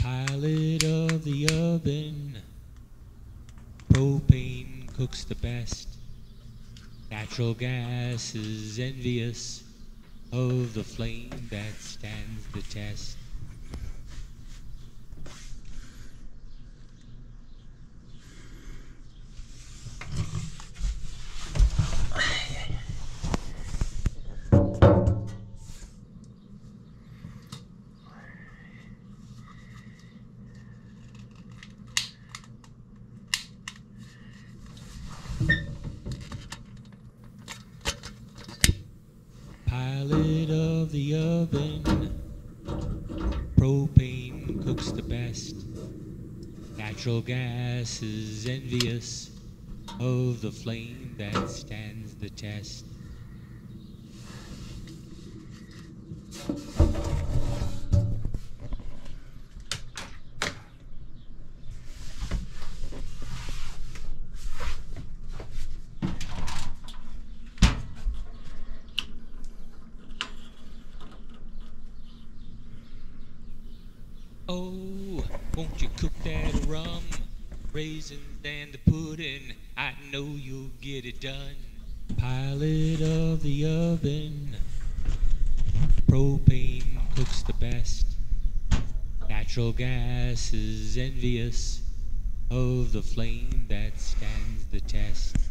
Pilot of the oven, propane cooks the best. Natural gas is envious of the flame that stands the test. Pilot of the oven, propane cooks the best. Natural gas is envious of the flame that stands the test. Oh, won't you cook that rum, raisins and the pudding? I know you'll get it done. Pilot of the oven, propane cooks the best. Natural gas is envious of the flame that stands the test.